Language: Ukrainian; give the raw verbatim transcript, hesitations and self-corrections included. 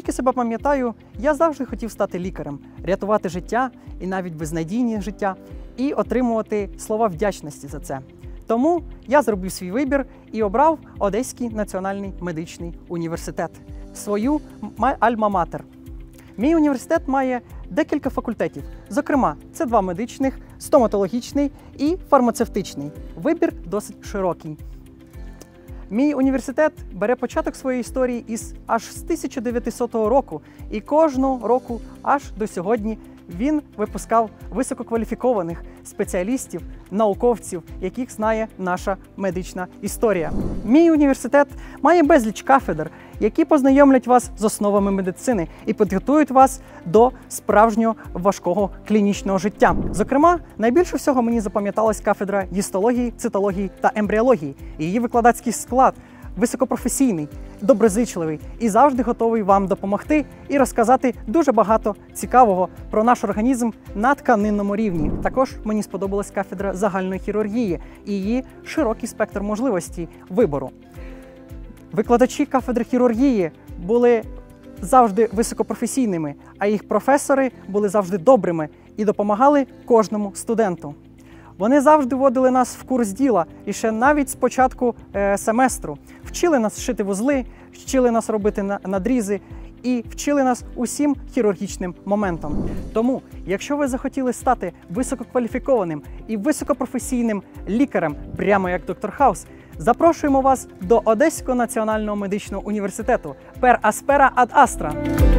Скільки себе пам'ятаю, я завжди хотів стати лікарем, рятувати життя і навіть безнадійні життя, і отримувати слова вдячності за це. Тому я зробив свій вибір і обрав Одеський національний медичний університет, свою альма-матер. Мій університет має декілька факультетів. Зокрема, це два медичних, стоматологічний і фармацевтичний. Вибір досить широкий. Мій університет бере початок своєї історії із аж з тисяча дев'ятисотого року, і кожного року аж до сьогодні він випускав висококваліфікованих спеціалістів, науковців, яких знає наша медична історія. Мій університет має безліч кафедр, які познайомлять вас з основами медицини і підготують вас до справжнього важкого клінічного життя. Зокрема, найбільше всього мені запам'яталась кафедра гістології, цитології та ембріології. Її викладацький склад високопрофесійний, доброзичливий і завжди готовий вам допомогти і розказати дуже багато цікавого про наш організм на тканинному рівні. Також мені сподобалась кафедра загальної хірургії і її широкий спектр можливостей вибору. Викладачі кафедри хірургії були завжди високопрофесійними, а їх професори були завжди добрими і допомагали кожному студенту. Вони завжди вводили нас в курс діла, і ще навіть з початку е, семестру. Вчили нас шити вузли, вчили нас робити на, надрізи і вчили нас усім хірургічним моментам. Тому, якщо ви захотіли стати висококваліфікованим і високопрофесійним лікарем, прямо як доктор Хаус, запрошуємо вас до Одеського національного медичного університету. Per aspera ad astra!